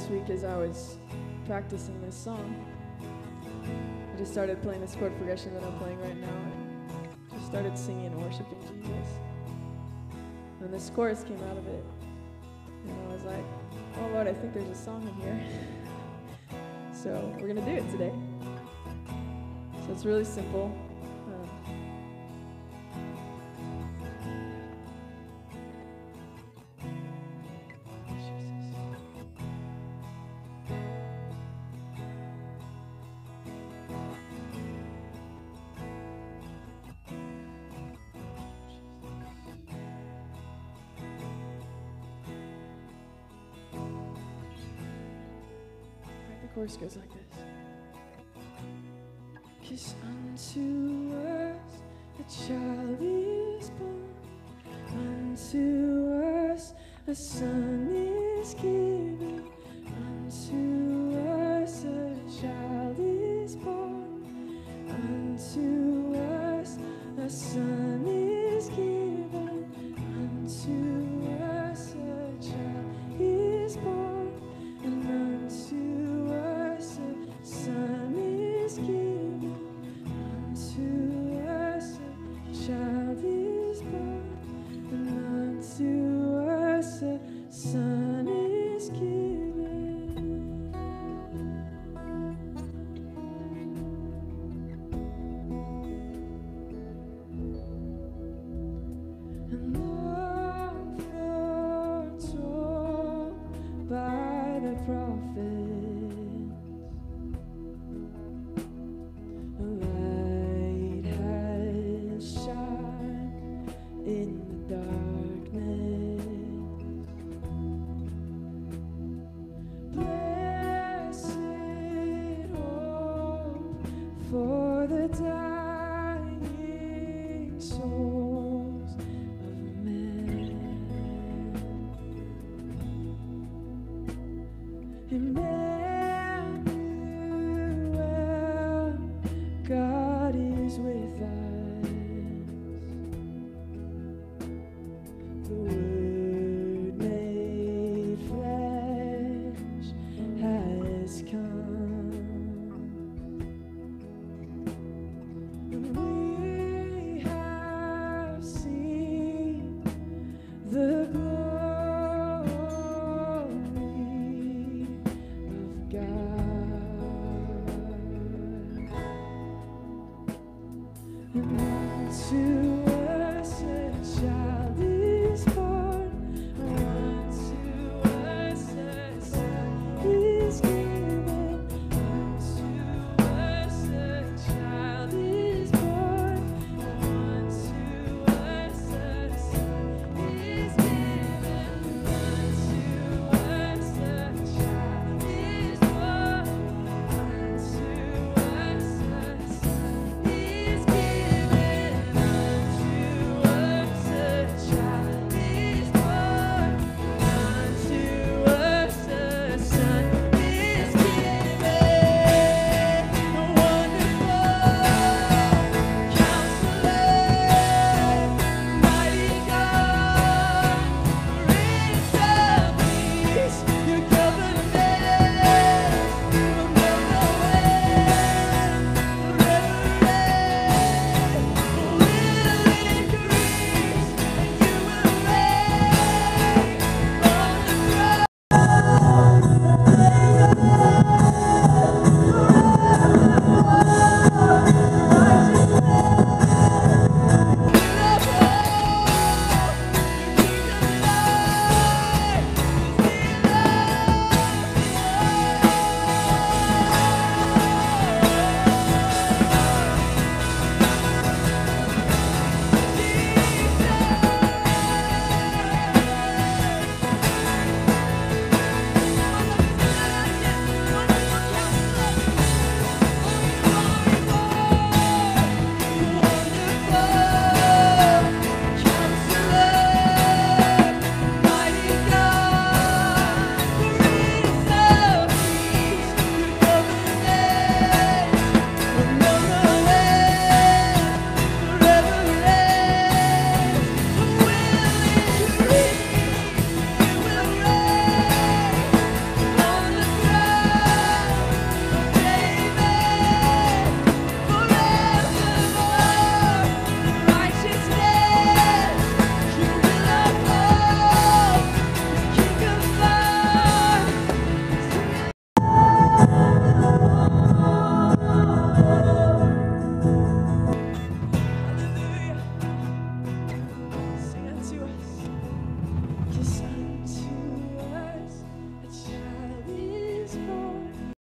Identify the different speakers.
Speaker 1: last week as I was practicing this song, I just started playing this chord progression that I'm playing right now and just started singing and worshiping Jesus. And this chorus came out of it. And I was like, oh Lord, I think there's a song in here. So we're going to do it today. So it's really simple. The chorus goes like this. 'Cause unto us a child is born, unto us a son is given, unto us a child is born, unto us a son is given, unto us a child is born, and unto us a son is given, unto us a child is born, and unto us a son is given. And long foretold by the prophets, a light has shined in the darkness. Blessed hope for the dying souls of men. Emmanuel, God is with us. The Word made flesh has come, and we have seen the glory of God. And unto